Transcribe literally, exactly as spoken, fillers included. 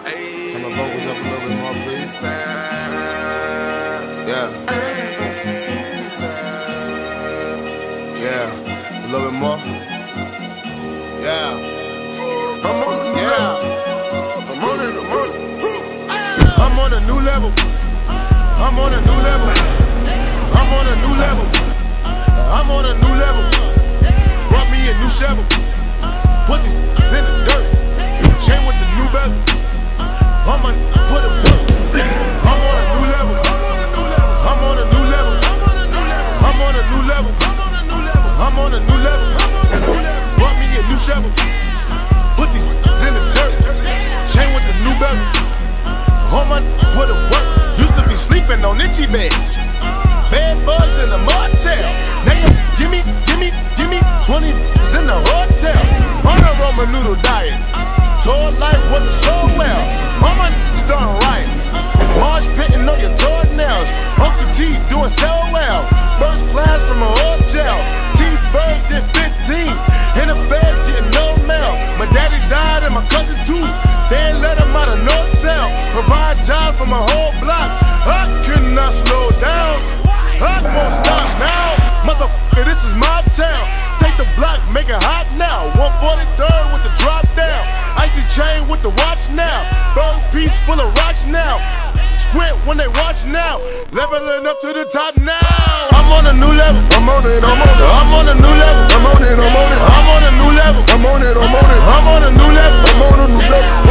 Turn the vocals up a little bit more, please. Yeah. Yeah. A little bit more. Yeah. I'm on a new yeah. level. I'm on it, I'm on it. I'm on a new level. I'm on a new level. I'm on a new level. I'm on a new level. Brought me a new shovel. Put these in the dirt. Chain with the new bezel. I'm on put it work. I'm on a new level. I'm on a new level. I'm on a new level. I'm on a new level. Brought me a new shovel. Put these in the dirt. Chain with the new bezel. I'm on put it work. Used to be sleeping on itchy beds. Bed bugs in the motel. Now you give me, give me, give me twenty in the hotel. On a Roman noodle diet. Told life wasn't so well. Mama starting riots. Marsh pitting on your toenails. Uncle T doing so well. First class from a hotel. T-Ferg did fifteen. In the feds getting no mail. My daddy died and my cousin too. They ain't let him out of no cell. Provide jobs for my whole block. I could not slow down. I won't stop now. Motherfucker, this is my town. Take the block, make it hot now. one forty-third with the drop down. Icy chain with the watch now. Gold piece full of rocks now. Squint when they watch now. Leveling up to the top now. I'm on a new level. I'm on it, I'm on it. I'm on a new level. I'm on it, I'm on it. I'm on a new level. I'm on it, I'm on it. I'm on a new level. I'm on a new level.